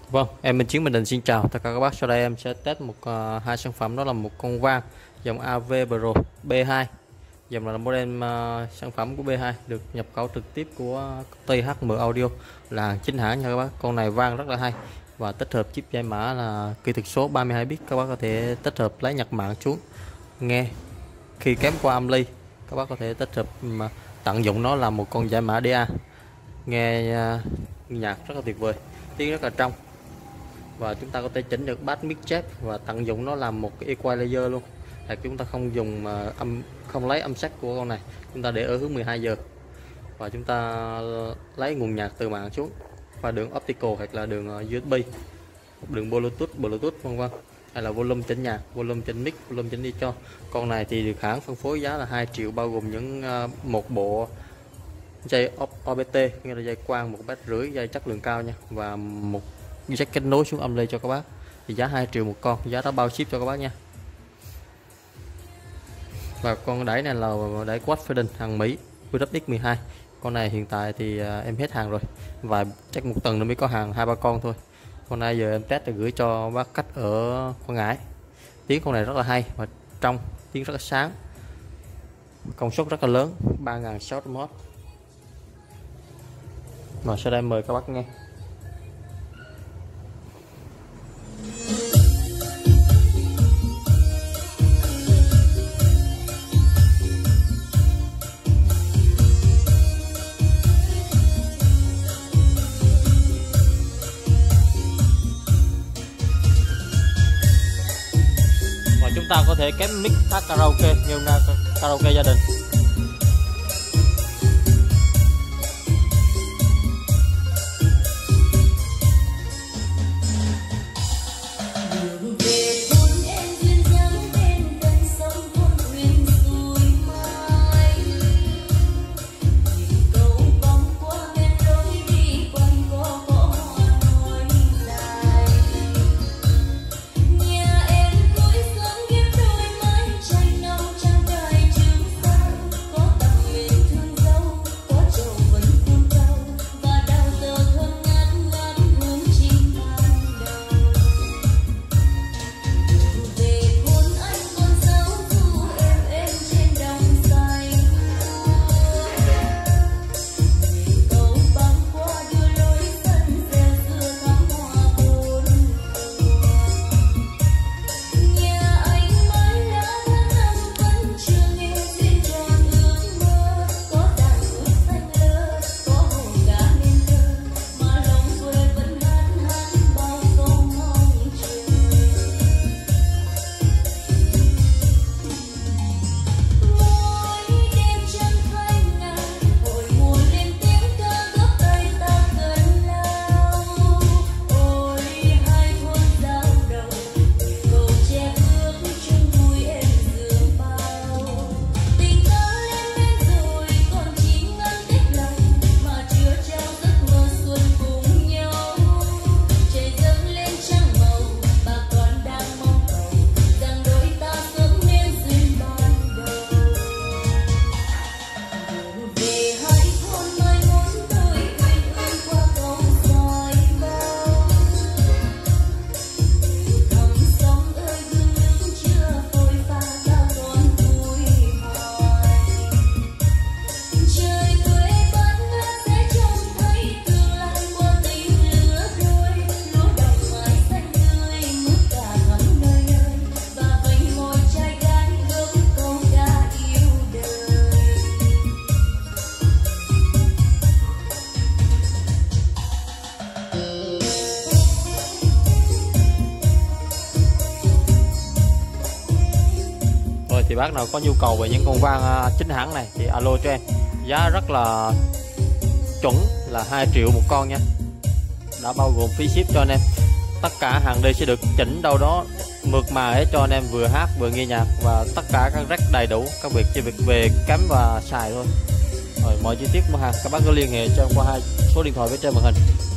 Vâng, em Minh Chiến Bình Định xin chào tất cả các bác. Sau đây em sẽ test hai sản phẩm, đó là một con vang dòng AV Pro B2. Dòng là model sản phẩm của B2 được nhập khẩu trực tiếp của công ty HM Audio, là hàng chính hãng nha các bác. Con này vang rất là hay và tích hợp chip giải mã là kỹ thuật số 32 bit. Các bác có thể tích hợp lấy nhạc mạng xuống nghe khi kém qua âm ly. Các bác có thể tích hợp tận dụng nó là một con giải mã DA, nghe nhạc rất là tuyệt vời, tiếng rất là trong. Và chúng ta có thể chỉnh được bass, mic, chép và tận dụng nó làm một cái equalizer luôn. Là chúng ta không dùng không lấy âm sắc của con này, chúng ta để ở hướng 12 giờ và chúng ta lấy nguồn nhạc từ mạng xuống và đường optical hoặc là đường USB, đường Bluetooth vân vân, hay là volume chỉnh nhạc, volume chỉnh mic, volume chỉnh đi cho. Con này thì được hãng phân phối giá là 2 triệu, bao gồm những một bộ dây OBT, nghĩa là dây quang 1,5 mét, dây chất lượng cao nha, và một jack kết nối xuống âm ly cho các bác. Thì giá 2 triệu một con, giá đó bao ship cho các bác nha. Và con đẩy này là đẩy quad Fading hàng Mỹ WX12. Con này hiện tại thì em hết hàng rồi, và chắc một tuần nữa mới có hàng 2-3 con thôi. Con này giờ em test để gửi cho bác khách ở Quảng Ngãi. Tiếng con này rất là hay và trong, tiếng rất là sáng, công suất rất là lớn, 3600W. Và sau đây mời các bác nghe. Chúng ta có thể kém mic hát karaoke như karaoke gia đình. Thì bác nào có nhu cầu về những con vang chính hãng này thì alo cho em, giá rất là chuẩn là 2 triệu một con nha, đã bao gồm phí ship cho anh em. Tất cả hàng đây sẽ được chỉnh đâu đó mượt mà để cho anh em vừa hát vừa nghe nhạc, và tất cả các rec đầy đủ, các việc chỉ việc về cắm và xài thôi. Rồi mọi chi tiết mua hàng các bác cứ liên hệ cho em qua 2 số điện thoại bên trên màn hình.